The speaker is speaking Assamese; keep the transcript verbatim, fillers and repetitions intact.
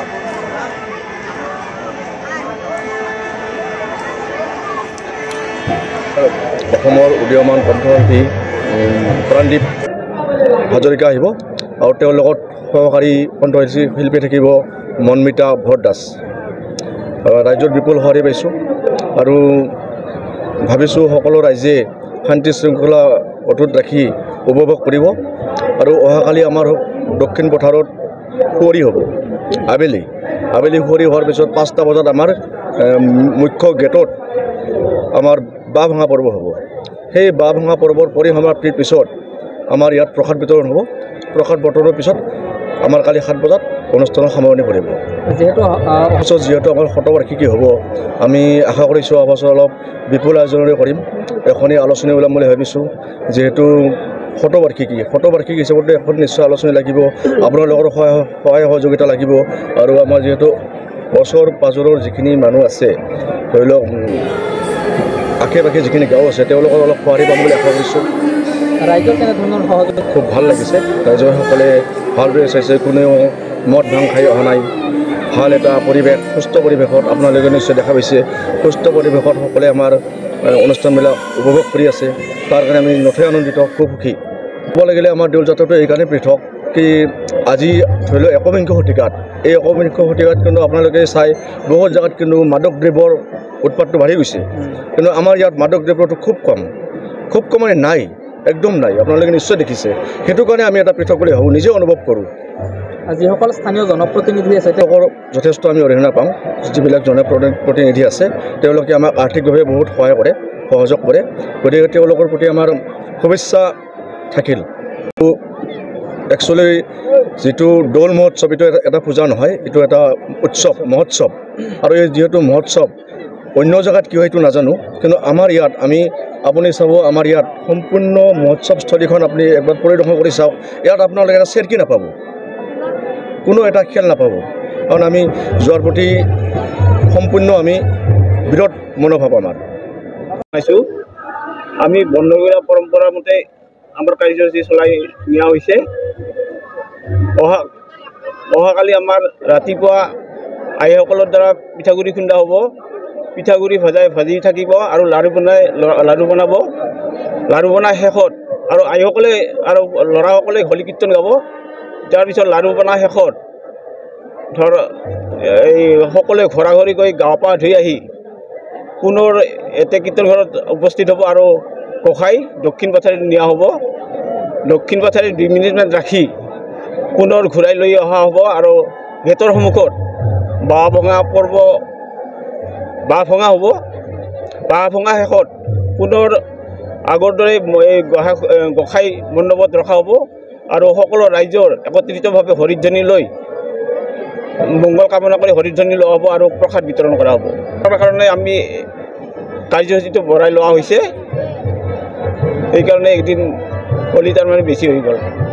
অসমৰ উদীয়মান কণ্ঠশিল্পী প্ৰাণদীপ হাজৰিকা আহিব আৰু তেওঁৰ লগত সহকাৰী কণ্ঠশিল্পী থাকিব মনমিতা ভৰদাস। ৰাইজৰ বিপুল সঁহাৰি পাইছোঁ আৰু ভাবিছোঁ সকলো ৰাইজে শান্তি শৃংখলা অটুট ৰাখি উপভোগ কৰিব। আৰু অহাকালি আমাৰ দক্ষিণ পথাৰত সুঁৱৰি হ'ব আবেলি আবেলি সুঁৱৰি হোৱাৰ পিছত পাঁচটা বজাত আমাৰ মুখ্য গেটত আমাৰ বাঁহ ভঙা পৰ্ব হ'ব। সেই বাঁহ ভঙা পৰ্বৰ পৰিসমাপ্তিৰ পিছত আমাৰ ইয়াত প্ৰসাদ বিতৰণ হ'ব। প্ৰসাদ বিতৰণৰ পিছত আমাৰ কালি সাত বজাত অনুষ্ঠানৰ সামৰণি পৰিব। যিহেতু অৱশ্যে যিহেতু আমাৰ শতবাৰ্ষিকী হ'ব, আমি আশা কৰিছোঁ অৱশ্যে অলপ বিপুল আয়োজনেৰে কৰিম। এখনি আলোচনী ওলাম বুলি ভাবিছোঁ। যিহেতু শতবাৰ্ষিকী শতবাৰ্ষিকী হিচাপতে এখন নিশ্চয় আলোচনী লাগিব, আপোনালোকৰ সহায় সহায় সহযোগিতা লাগিব। আৰু আমাৰ যিহেতু ওচৰ পাজৰৰ যিখিনি মানুহ আছে, ধৰি লওক আশে পাশে যিখিনি গাঁও আছে, তেওঁলোকৰ অলপ সঁহাৰি পাম বুলি আশা কৰিছোঁ। ৰাইজৰ কেনেধৰণৰ সহযোগ? খুব ভাল লাগিছে, ৰাইজসকলে ভালদৰে চাইছে, কোনেও মদ ভাং খাই অহা নাই। ভাল এটা পৰিৱেশ, সুস্থ পৰিৱেশত আপোনালোকে নিশ্চয় দেখা পাইছে। সুস্থ পৰিৱেশত সকলোৱে আমাৰ অনুষ্ঠানবিলাক উপভোগ কৰি আছে। তাৰ কাৰণে আমি নথৈ আনন্দিত, খুব সুখী। ক'ব লাগিলে আমাৰ দেউল যাত্ৰাটো এইকাৰণে পৃথক কি আজি ধৰি লওক একবিংশ শতিকাত এই একবিংশ শতিকাত কিন্তু আপোনালোকে চাই বহুত জেগাত কিন্তু মাদক দ্ৰব্যৰ উৎপাতটো বাঢ়ি গৈছে, কিন্তু আমাৰ ইয়াত মাদক দ্ৰব্যটো খুব কম খুব কম মানে নাই, একদম নাই। আপোনালোকে নিশ্চয় দেখিছে। সেইটো কাৰণে আমি এটা পৃথক বুলি ভাবোঁ, নিজে অনুভৱ কৰোঁ। যিসকল স্থানীয় জনপ্ৰতিনিধি আছে তেওঁলোকৰ যথেষ্ট আমি অৰিহণা পাওঁ। যিবিলাক জনপ্ৰতিনিধি আছে তেওঁলোকে আমাক আৰ্থিকভাৱে বহুত সহায় কৰে, সহযোগ কৰে। গতিকে তেওঁলোকৰ প্ৰতি আমাৰ শুভেচ্ছা থাকিল। একচুৱেলি যিটো দৌল মহোৎসৱ, এইটো এটা পূজা নহয়, এইটো এটা উৎসৱ, মহোৎসৱ। আৰু এই যিহেতু মহোৎসৱ অন্য জেগাত কি হয় এইটো নাজানো, কিন্তু আমাৰ ইয়াত আমি আপুনি চাব, আমাৰ ইয়াত সম্পূৰ্ণ মহোৎসৱস্থলীখন আপুনি একবাৰ পৰিদৰ্শন কৰি চাওক। ইয়াত আপোনালোকে এটা চেৰকি নাপাব, কোনো এটা খেল নাপাব। কাৰণ আমি যোৱাৰ প্ৰতি সম্পূৰ্ণ আমি বিৰোধ মনোভাৱ আমাৰ পাইছোঁ। আমি বন্ধগীৰা পৰম্পৰা মতে আমাৰ কাৰ্যসূচী চলাই নিয়া হৈছে। অহা অহাকালি আমাৰ ৰাতিপুৱা আইসকলৰ দ্বাৰা পিঠাগুড়ি খুন্দা হ'ব। পিঠাগুড়ি ভজাই ভাজি থাকিব আৰু লাড়ু বনাই লাড়ু বনাব। লাড়ু বনাই শেষত আৰু আইসকলে আৰু ল'ৰাসকলে হোলী কীৰ্তন গাব। তাৰপিছত লাড়ু বনাই শেষত ধৰ এই সকলোৱে ঘৰা ঘৰি গৈ গা পা ধুই আহি পুনৰ এতে কীৰ্তন ঘৰত উপস্থিত হ'ব আৰু গোসাঁই দক্ষিণ পাথাৰিত নিয়া হ'ব। দক্ষিণ পাথাৰিত দুই মিনিটমান ৰাখি পুনৰ ঘূৰাই লৈ অহা হ'ব আৰু গেটৰ সন্মুখত বাঁহ ভঙা পৰ্ব বাঁহ ভঙা হ'ব। বাঁহ ভঙা শেষত পুনৰ আগৰ দৰে এই গোসাঁই মণ্ডপত ৰখা হ'ব আৰু সকলো ৰাইজৰ একত্ৰিতভাৱে হৰিধ্বনি লৈ মংগল কামনা কৰি হৰিধ্বনি লোৱা হ'ব আৰু প্ৰসাদ বিতৰণ কৰা হ'ব। তাৰ কাৰণে আমি কাৰ্যসূচীটো বঢ়াই লোৱা হৈছে। সেইকাৰণে একদিন হোলী তাৰমানে বেছি হৈ গ'ল।